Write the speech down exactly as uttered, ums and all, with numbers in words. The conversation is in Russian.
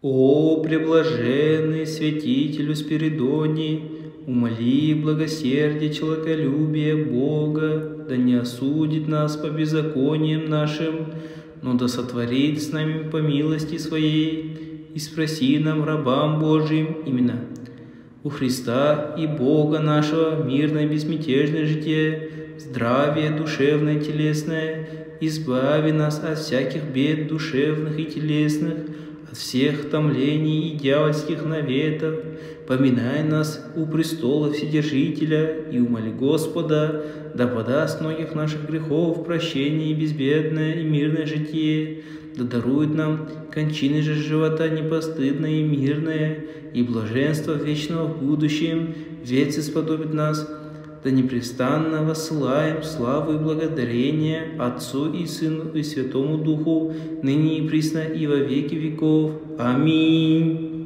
О преблаженный святителю Спиридоний, умоли благосердие человеколюбия Бога, да не осудит нас по беззакониям нашим, но да сотворит с нами по милости Своей, и спроси нам, рабам Божьим, именно у Христа и Бога нашего мирное безмятежное житие, здравие душевное и телесное, избави нас от всяких бед душевных и телесных, от всех томлений и дьявольских наветов, поминай нас у престола Вседержителя и умоли Господа, да подаст многих наших грехов прощение и безбедное и мирное житие, да дарует нам кончины же живота непостыдное и мирное, и блаженство вечного в будущем, ведь исподобит нас, да непрестанно воссылаем славу и благодарение Отцу и Сыну и Святому Духу, ныне и присно и во веки веков. Аминь.